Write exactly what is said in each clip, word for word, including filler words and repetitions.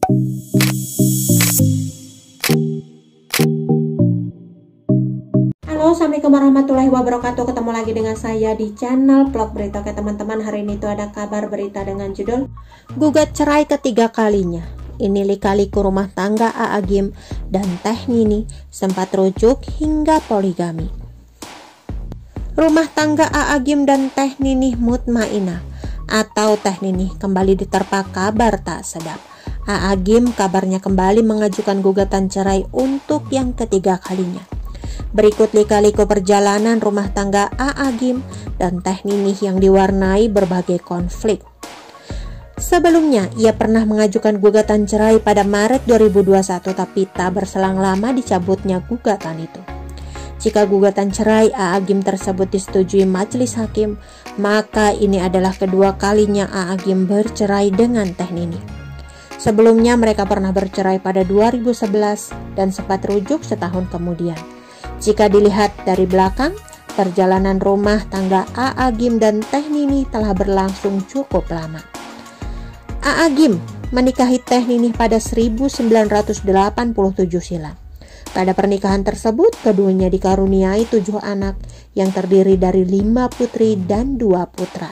Halo, assalamualaikum warahmatullahi wabarakatuh. Ketemu lagi dengan saya di channel vlog berita. Oke teman-teman, hari ini tuh ada kabar berita dengan judul gugat cerai ketiga kalinya. Ini lika-liku rumah tangga A A Gym dan Teh Nini sempat rujuk hingga poligami. Rumah tangga A A Gym dan Teh Nini Mutmainah atau Teh Nini kembali diterpa kabar tak sedap. A A Gym kabarnya kembali mengajukan gugatan cerai untuk yang ketiga kalinya. Berikut lika-liku perjalanan rumah tangga A A Gym dan Teh Nini yang diwarnai berbagai konflik. Sebelumnya, ia pernah mengajukan gugatan cerai pada Maret dua ribu dua puluh satu, tapi tak berselang lama dicabutnya gugatan itu. Jika gugatan cerai A A Gym tersebut disetujui majelis hakim, maka ini adalah kedua kalinya A A Gym bercerai dengan Teh Nini. Sebelumnya mereka pernah bercerai pada dua ribu sebelas dan sempat rujuk setahun kemudian. Jika dilihat dari belakang, perjalanan rumah tangga A A Gym dan Teh Nini telah berlangsung cukup lama. A A Gym menikahi Teh Nini pada seribu sembilan ratus delapan puluh tujuh silam. Pada pernikahan tersebut, keduanya dikaruniai tujuh anak yang terdiri dari lima putri dan dua putra.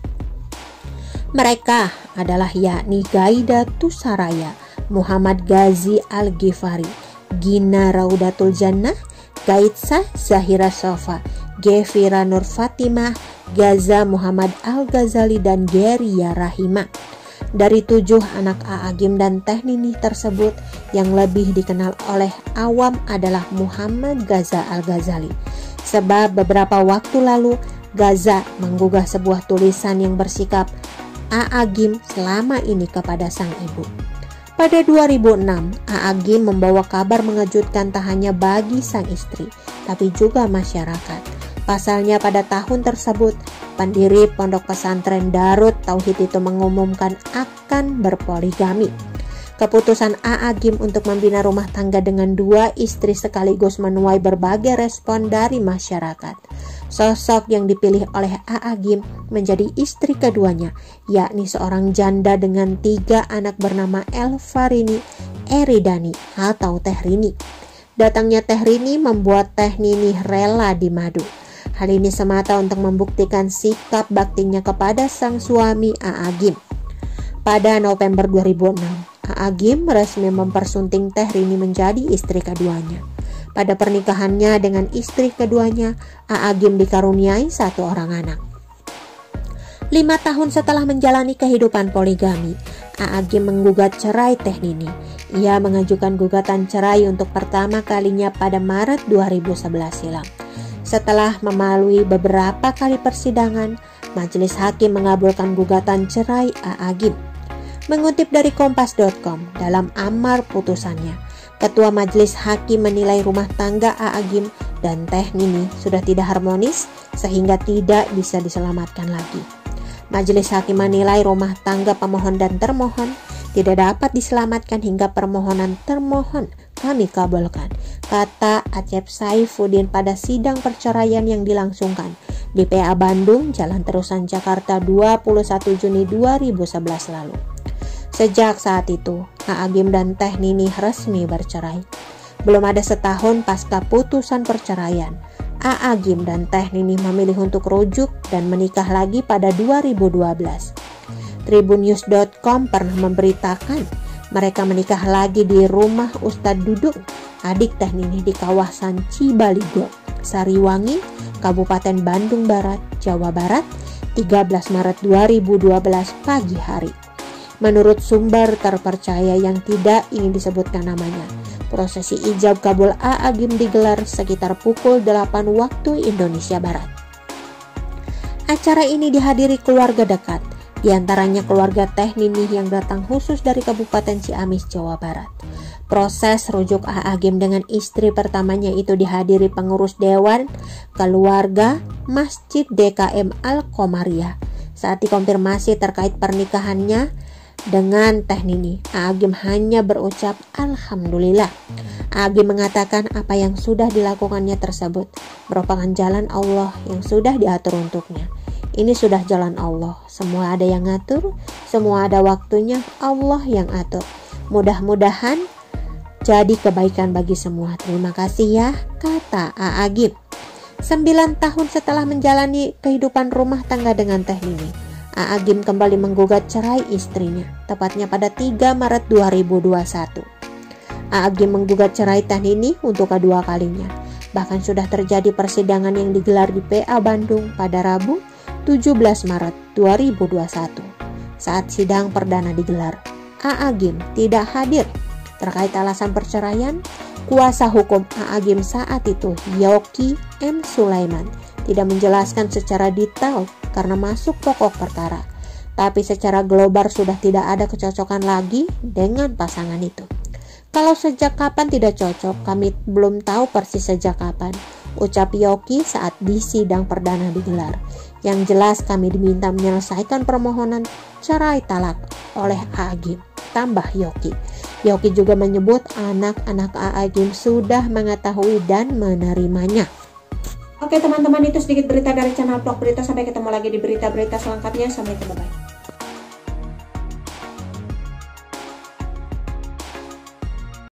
Mereka adalah yakni Gaida Tusaraya, Muhammad Ghazi Al-Ghifari, Gina Raudatul Jannah, Gaitsah Zahira Sofa, Gefira Nur Fatimah, Gaza Muhammad Al-Ghazali, dan Geria Rahima. Dari tujuh anak A A Gym dan Teh Nini tersebut, yang lebih dikenal oleh awam adalah Muhammad Gaza Al-Ghazali. Sebab beberapa waktu lalu, Gaza menggugah sebuah tulisan yang bersikap A A Gym selama ini kepada sang ibu. Pada dua ribu enam, A A Gym membawa kabar mengejutkan tak hanya bagi sang istri, tapi juga masyarakat. Pasalnya pada tahun tersebut, pendiri Pondok Pesantren Darut Tauhid itu mengumumkan akan berpoligami. Keputusan A A Gym untuk membina rumah tangga dengan dua istri sekaligus menuai berbagai respon dari masyarakat. Sosok yang dipilih oleh A A Gym menjadi istri keduanya, yakni seorang janda dengan tiga anak bernama Elvarini Eridani atau Teh Rini. Datangnya Teh Rini membuat Teh Nini rela dimadu. Hal ini semata untuk membuktikan sikap baktinya kepada sang suami A A Gym. Pada November dua ribu enam, A A Gym resmi mempersunting Teh Rini menjadi istri keduanya. Pada pernikahannya dengan istri keduanya, A A Gym dikaruniai satu orang anak. Lima tahun setelah menjalani kehidupan poligami, A A Gym menggugat cerai Teh Nini. Ia mengajukan gugatan cerai untuk pertama kalinya pada Maret dua ribu sebelas silam. Setelah melalui beberapa kali persidangan, majelis hakim mengabulkan gugatan cerai A A Gym. Mengutip dari kompas titik com, dalam amar putusannya, Ketua Majelis Hakim menilai rumah tangga A A Gym dan Teh Nini sudah tidak harmonis sehingga tidak bisa diselamatkan lagi. Majelis Hakim menilai rumah tangga pemohon dan termohon tidak dapat diselamatkan hingga permohonan termohon kami kabulkan, kata Acep Saifuddin pada sidang perceraian yang dilangsungkan di P A Bandung, Jalan Terusan Jakarta dua puluh satu Juni dua ribu sebelas lalu. Sejak saat itu, A A Gym dan Teh Nini resmi bercerai. Belum ada setahun pasca putusan perceraian, A A Gym dan Teh Nini memilih untuk rujuk dan menikah lagi pada dua ribu dua belas. Tribunnews titik com pernah memberitakan mereka menikah lagi di rumah Ustadz Duduk, adik Teh Nini di kawasan Cibaligo, Sariwangi, Kabupaten Bandung Barat, Jawa Barat, tiga belas Maret dua ribu dua belas pagi hari. Menurut sumber terpercaya yang tidak ingin disebutkan namanya, prosesi ijab kabul A A Gym digelar sekitar pukul delapan waktu Indonesia Barat. Acara ini dihadiri keluarga dekat, diantaranya keluarga Teh Nini yang datang khusus dari Kabupaten Ciamis, Jawa Barat. Proses rujuk A A Gym dengan istri pertamanya itu dihadiri pengurus Dewan Keluarga Masjid D K M Al-Komariah. Saat dikonfirmasi terkait pernikahannya dengan Teh Nini, A A Gym hanya berucap Alhamdulillah. A A Gym mengatakan apa yang sudah dilakukannya tersebut merupakan jalan Allah yang sudah diatur untuknya. Ini sudah jalan Allah, semua ada yang ngatur, semua ada waktunya, Allah yang atur. Mudah-mudahan jadi kebaikan bagi semua. Terima kasih ya, kata A A Gim. Sembilan tahun setelah menjalani kehidupan rumah tangga dengan Teh Nini, A A Gim kembali menggugat cerai istrinya, tepatnya pada tiga Maret dua ribu dua puluh satu. A A Gim menggugat cerai Teh Nini untuk kedua kalinya. Bahkan sudah terjadi persidangan yang digelar di P A Bandung pada Rabu tujuh belas Maret dua ribu dua puluh satu. Saat sidang perdana digelar, A A Gim tidak hadir. Terkait alasan perceraian, kuasa hukum A A Gim saat itu, Yoki M. Sulaiman, tidak menjelaskan secara detail karena masuk pokok perkara. Tapi secara global sudah tidak ada kecocokan lagi dengan pasangan itu. Kalau sejak kapan tidak cocok, kami belum tahu persis sejak kapan, ucap Yoki saat di sidang perdana digelar. Yang jelas kami diminta menyelesaikan permohonan cerai talak oleh A A Gim, tambah Yoki. Yoki juga menyebut anak-anak A A Gim sudah mengetahui dan menerimanya. Oke teman-teman, itu sedikit berita dari channel Vlog Berita. Sampai ketemu lagi di berita-berita selengkapnya. Sampai ketemu, bye.